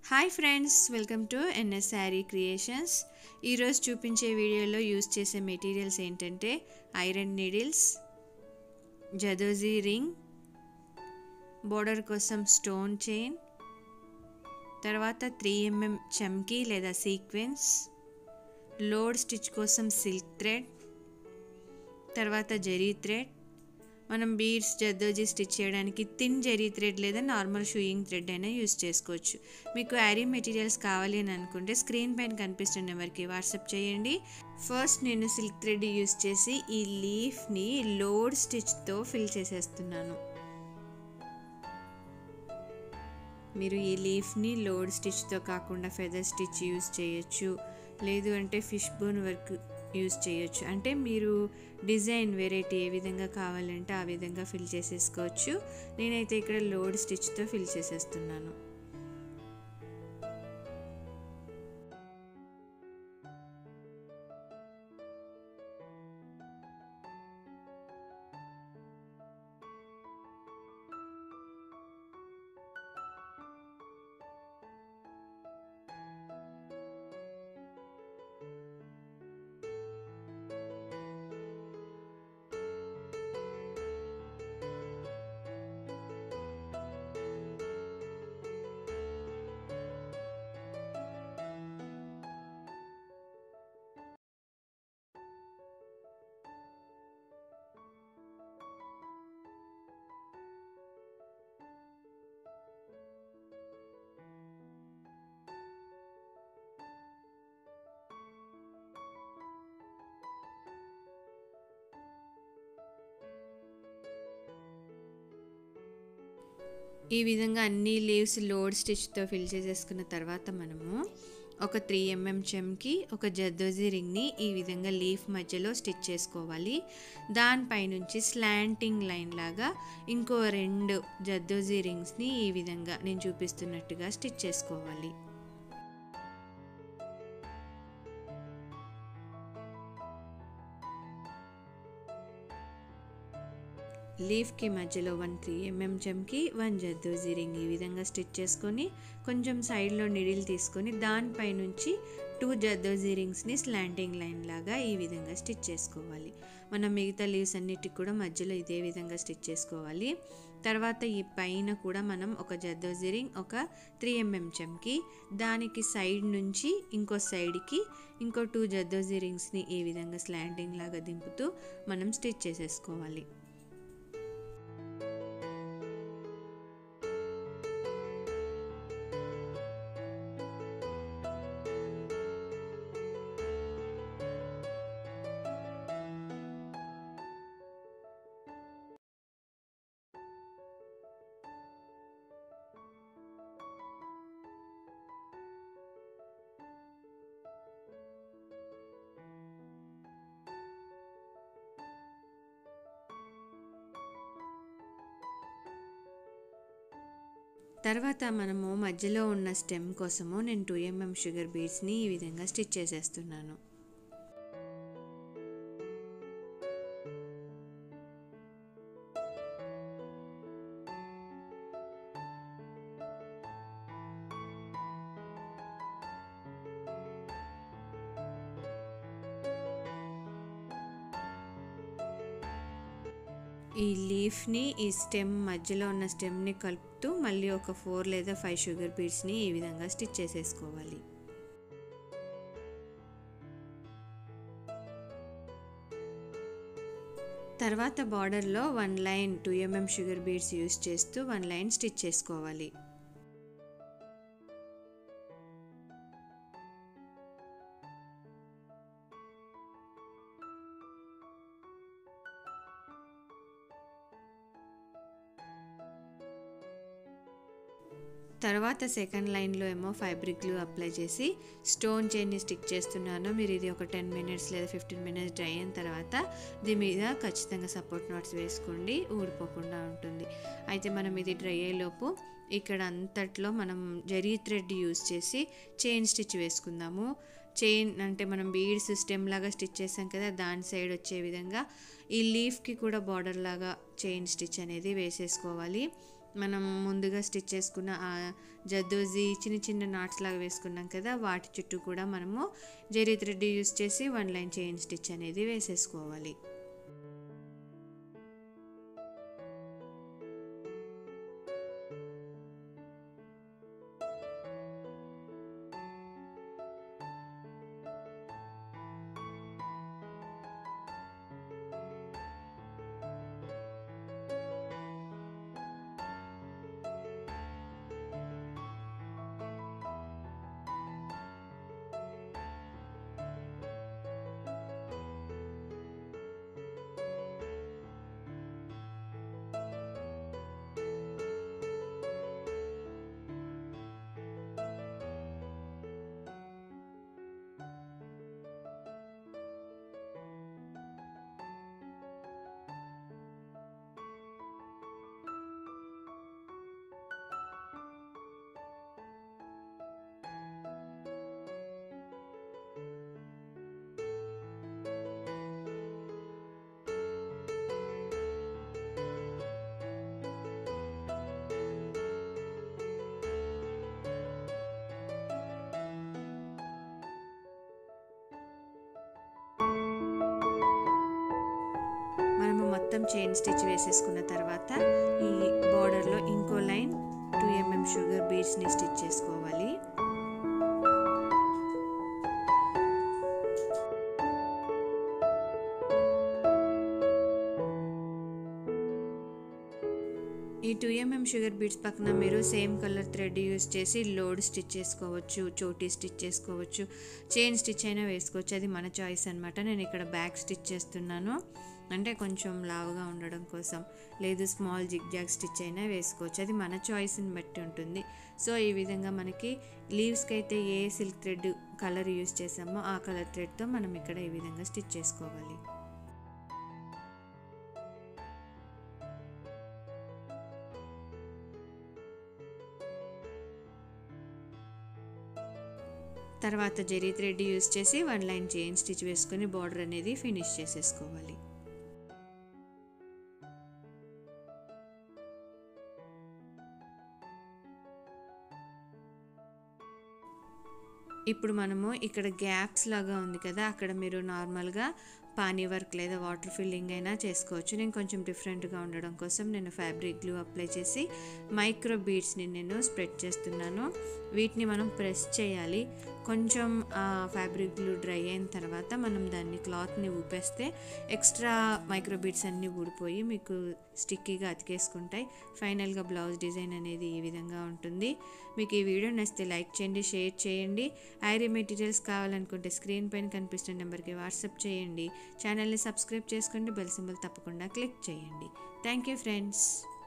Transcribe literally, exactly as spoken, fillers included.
Hi friends, welcome to NS Aari creations. ఈరోజు చూపించే వీడియోలో యూస్ చేసే మెటీరియల్స్ ఏంటంటే iron needles, zardozi ring, border కోసం స్టోన్ చైన్, తర్వాత త్రీ ఎంఎం చమ్కీ లేదా సీక్వెన్స్, లోడ్ స్టిచ్ కోసం సిల్క్ థ్రెడ్, తర్వాత జరీ థ్రెడ్. మనం బీడ్స్ జర్దోజీ స్టిచ్ చేయడానికి థిన్ జరీ థ్రెడ్ లేదా నార్మల్ షూయింగ్ థ్రెడ్ అయినా యూస్ చేసుకోవచ్చు. మీకు ఆరీ మెటీరియల్స్ కావాలి అని అనుకుంటే స్క్రీన్ పైన కనిపిస్తున్న నెంబర్కి వాట్సాప్ చేయండి. ఫస్ట్ నేను సిల్క్ థ్రెడ్ యూస్ చేసి ఈ లీఫ్ని లోడ్ స్టిచ్తో ఫిల్ చేసేస్తున్నాను. మీరు ఈ లీఫ్ని లోడ్ స్టిచ్తో కాకుండా ఫెదర్ స్టిచ్ యూస్ చేయొచ్చు, లేదు అంటే ఫిష్ బోన్ వర్క్ యూస్ చేయొచ్చు. అంటే మీరు డిజైన్ వెరైటీ ఏ విధంగా కావాలంటే ఆ విధంగా ఫిల్ చేసేసుకోవచ్చు. నేనైతే ఇక్కడ లోడ్ స్టిచ్తో ఫిల్ చేసేస్తున్నాను. ఈ విధంగా అన్ని లీవ్స్ లోడ్ స్టిచ్తో ఫిల్ చేసేసుకున్న తర్వాత మనము ఒక త్రీ ఎంఎం చమ్కి, ఒక జర్దోజీ రింగ్ని ఈ విధంగా లీఫ్ మధ్యలో స్టిచ్ చేసుకోవాలి. దానిపైనుంచి స్లాంటింగ్ లైన్ లాగా ఇంకో రెండు జర్దోజీ రింగ్స్ని ఈ విధంగా నేను చూపిస్తున్నట్టుగా స్టిచ్ చేసుకోవాలి. లీఫ్కి మధ్యలో వన్ త్రీ ఎంఎం చమ్కి, వన్ జర్దోజీ రింగ్ ఈ విధంగా స్టిచ్ చేసుకొని కొంచెం సైడ్లో నిడిల్ తీసుకొని దానిపై నుంచి టూ జర్దోజీ రింగ్స్ని స్లాంటింగ్ లైన్ లాగా ఈ విధంగా స్టిచ్ చేసుకోవాలి. మనం మిగతా లీవ్స్ అన్నిటికి కూడా మధ్యలో ఇదే విధంగా స్టిచ్ చేసుకోవాలి. తర్వాత ఈ పైన కూడా మనం ఒక జర్దోజీ రింగ్, ఒక త్రీ ఎంఎం చమ్కి, దానికి సైడ్ నుంచి ఇంకో సైడ్కి ఇంకో టూ జర్దోజీ రింగ్స్ని ఈ విధంగా స్లాంటింగ్ లాగా దింపుతూ మనం స్టిచ్ చేసేసుకోవాలి. తర్వాత మనము మధ్యలో ఉన్న స్టెమ్ కోసము నేను టూ ఎంఎం షుగర్ బీడ్స్ని ఈ విధంగా స్టిచ్ చేసేస్తున్నాను. ఈ లీఫ్ని ఈ స్టెమ్ మధ్యలో ఉన్న స్టెమ్ని కలుపుతూ మళ్ళీ ఒక ఫోర్ లేదా ఫైవ్ షుగర్ బీడ్స్ని ఈ విధంగా స్టిచ్ చేసేసుకోవాలి. తర్వాత బార్డర్లో one line two mm sugar beads use చేస్తూ వన్ లైన్ స్టిచ్ చేసుకోవాలి. తర్వాత సెకండ్ లైన్లో ఏమో ఫ్యాబ్రిక్ గ్లూ అప్లై చేసి స్టోన్ చైన్ని స్టిక్ చేస్తున్నాను. మీరు ఇది ఒక టెన్ మినిట్స్ లేదా ఫిఫ్టీన్ మినిట్స్ డ్రై అయిన తర్వాత దీని మీద ఖచ్చితంగా సపోర్ట్ నాట్స్ వేసుకోండి, ఊడిపోకుండా ఉంటుంది. అయితే మనం ఇది డ్రై అయ్యేలోపు ఇక్కడ అంతట్లో మనం జరీ థ్రెడ్ యూస్ చేసి చైన్ స్టిచ్ వేసుకుందాము. చైన్ అంటే మనం బీడ్స్ స్టెమ్ లాగా స్టిచ్ చేసాం కదా, దాని సైడ్ వచ్చే విధంగా ఈ లీఫ్కి కూడా బార్డర్ లాగా చైన్ స్టిచ్ అనేది వేసేసుకోవాలి. మనం ముందుగా స్టిచ్ చేసుకున్న ఆ జర్దోజీ చిన్న చిన్న నాట్స్ లాగా వేసుకున్నాం కదా, వాటి చుట్టూ కూడా మనము జరీ థ్రెడ్ యూస్ చేసి వన్ లైన్ చైన్ స్టిచ్ అనేది వేసేసుకోవాలి. మనము మొత్తం చైన్ స్టిచ్ వేసేసుకున్న తర్వాత ఈ బార్డర్లో ఇంకో లైన్ టూ ఎంఎం షుగర్ బీడ్స్ని స్టిచ్ చేసుకోవాలి. ఈ టూ ఎంఎం షుగర్ బీడ్స్ పక్కన మీరు సేమ్ కలర్ థ్రెడ్ యూస్ చేసి లోడ్ స్టిచ్ చేసుకోవచ్చు, చోటీ స్టిచ్ చేసుకోవచ్చు, చైన్ స్టిచ్ అయినా వేసుకోవచ్చు. అది మన చాయిస్ అనమాట. నేను ఇక్కడ బ్యాక్ స్టిచ్ చేస్తున్నాను, అంటే కొంచెం లావుగా ఉండడం కోసం. లేదు స్మాల్ జిగ్ జాగ్ స్టిచ్ అయినా వేసుకోవచ్చు, అది మన చాయిస్ని బట్టి ఉంటుంది. సో ఈ విధంగా మనకి లీవ్స్కి అయితే ఏ సిల్క్ థ్రెడ్ కలర్ యూస్ చేసామో ఆ కలర్ థ్రెడ్తో మనం ఇక్కడ ఈ విధంగా స్టిచ్ చేసుకోవాలి. తర్వాత జరీ థ్రెడ్ యూస్ చేసి వన్ లైన్ చైన్ స్టిచ్ వేసుకొని బార్డర్ అనేది ఫినిష్ చేసేసుకోవాలి. ఇప్పుడు మనము ఇక్కడ గ్యాప్స్ లాగా ఉంది కదా, అక్కడ మీరు నార్మల్గా పానీ వర్క్ లేదా వాటర్ ఫిల్లింగ్ అయినా చేసుకోవచ్చు. నేను కొంచెం డిఫరెంట్గా ఉండడం కోసం నేను ఫ్యాబ్రిక్ గ్లూ అప్లై చేసి మైక్రో బీడ్స్ని నేను స్ప్రెడ్ చేస్తున్నాను. వీటిని మనం ప్రెస్ చేయాలి. కొంచెం ఫ్యాబ్రిక్ గ్లూ డ్రై అయిన తర్వాత మనం దాన్ని క్లాత్ని ఊపేస్తే ఎక్స్ట్రా మైక్రో బీడ్స్ అన్నీ ఊడిపోయి మీకు స్టిక్కీగా అతికేసుకుంటాయి. ఫైనల్గా బ్లౌజ్ డిజైన్ అనేది ఈ విధంగా ఉంటుంది. మీకు ఈ వీడియో నచ్చితే లైక్ చేయండి, షేర్ చేయండి. ఐరీ మెటీరియల్స్ కావాలనుకుంటే స్క్రీన్ పైన కనిపిస్తున్న నెంబర్కి వాట్సాప్ చేయండి. ఛానల్ని సబ్స్క్రైబ్ చేసుకోండి, బెల్ సింబల్ తప్పకుండా క్లిక్ చేయండి. Thank you friends.